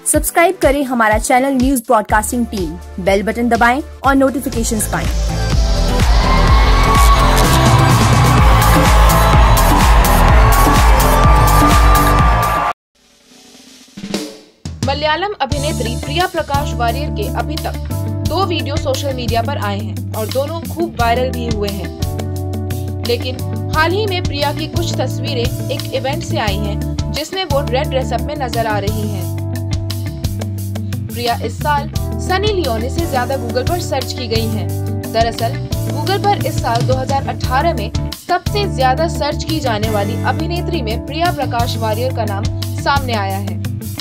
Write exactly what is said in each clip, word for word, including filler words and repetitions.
Subscribe करें हमारा channel news broadcasting team, bell button दबाएं और नोटिफिकेशंस पाएं। मलयालम अभिनेत्री प्रिया प्रकाश वारियर के अभी तक दो वीडियो सोशल मीडिया पर आए हैं और दोनों खूब वायरल भी हुए हैं। लेकिन हाल ही में प्रिया की कुछ तस्वीरें एक इवेंट से आई हैं, जिसमें वो रेड ड्रेसअप में नजर आ रही हैं। प्रिया इस साल सनी लियोनी से ज्यादा गूगल पर सर्च की गई हैं। दरअसल गूगल पर इस साल दो हज़ार अठारह में सबसे ज्यादा सर्च की जाने वाली अभिनेत्री में प्रिया प्रकाश वारियर का नाम सामने आया है।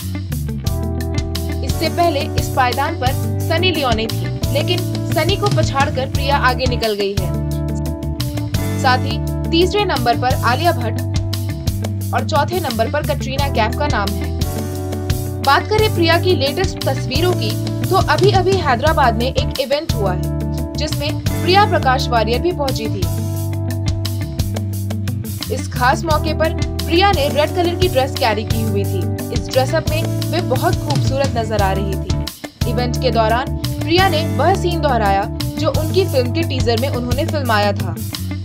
इससे पहले इस पायदान पर सनी लियोनी थी, लेकिन सनी को पछाड़कर प्रिया आगे निकल गई है। साथ ही तीसरे नंबर पर आलिया भट्ट और चौथे नंबर पर कटरीना कैफ का नाम है। बात करें प्रिया की लेटेस्ट तस्वीरों की, तो अभी अभी हैदराबाद में एक इवेंट हुआ है, जिसमें प्रिया प्रकाश वारियर भी पहुंची थी। इस खास मौके पर प्रिया ने रेड कलर की ड्रेस कैरी की हुई थी। इस ड्रेसअप में वे बहुत खूबसूरत नजर आ रही थी। इवेंट के दौरान प्रिया ने वह सीन दोहराया जो उनकी फिल्म के टीजर में उन्होंने फिल्माया था।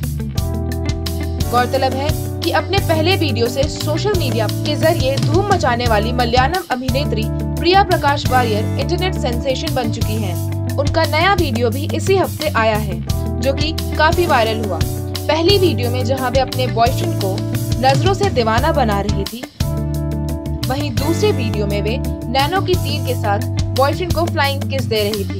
गौरतलब है कि अपने पहले वीडियो से सोशल मीडिया के जरिए धूम मचाने वाली मलयालम अभिनेत्री प्रिया प्रकाश वारियर इंटरनेट सेंसेशन बन चुकी हैं। उनका नया वीडियो भी इसी हफ्ते आया है, जो कि काफी वायरल हुआ। पहली वीडियो में जहां वे अपने बॉयफ्रेंड को नजरों से दीवाना बना रही थी, वहीं दूसरे वीडियो में वे नैनो की तीर के साथ बॉयफ्रेंड को फ्लाइंग किस दे रही थी।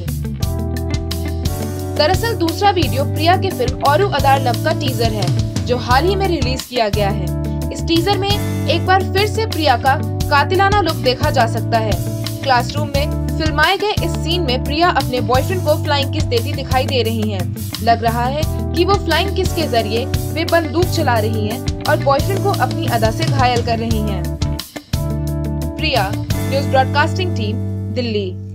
दरअसल दूसरा वीडियो प्रिया के फिल्म औरू अदार लव का टीजर है, जो हाल ही में रिलीज किया गया है। इस टीजर में एक बार फिर से प्रिया का कातिलाना लुक देखा जा सकता है। क्लासरूम में फिल्माए गए इस सीन में प्रिया अपने बॉयफ्रेंड को फ्लाइंग किस देती दिखाई दे रही हैं। लग रहा है कि वो फ्लाइंग किस के जरिए वे बंदूक चला रही हैं और बॉयफ्रेंड को अपनी अदा से घायल कर रही हैं। Priya, news broadcasting team, Delhi.